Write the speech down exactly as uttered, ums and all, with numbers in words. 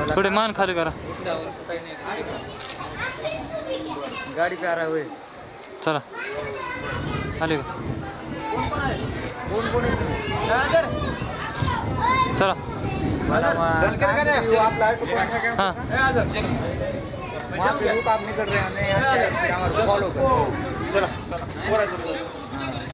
थोडे मान खाली करा. गाडी पे आ रहा है. चला खाली का. कोण कोण आहे चला. आपला हाँ वहाँ पे लोग आप निकल रहे हैं, हमें यहाँ से फॉलो करो. चलो.